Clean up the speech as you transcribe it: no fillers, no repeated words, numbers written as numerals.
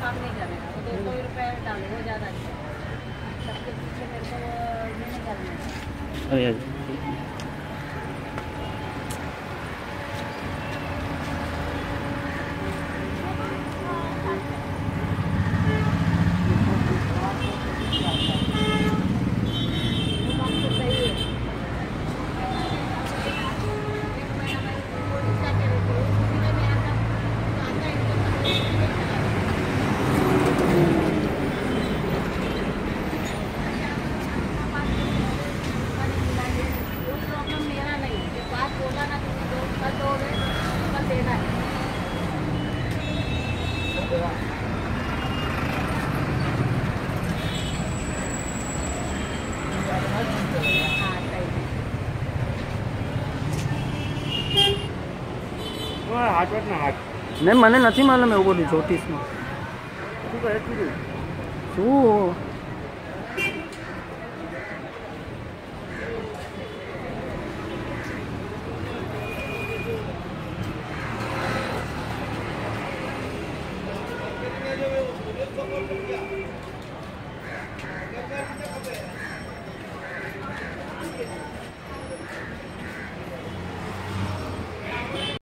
काम नहीं करेगा, तो 200 रुपये डालो, वो ज़्यादा अच्छा है। सबके पीछे मेरे को ये नहीं करना है। अरे नहीं મને નથી માલુમ એવું બધું જ્યોતિષનું શું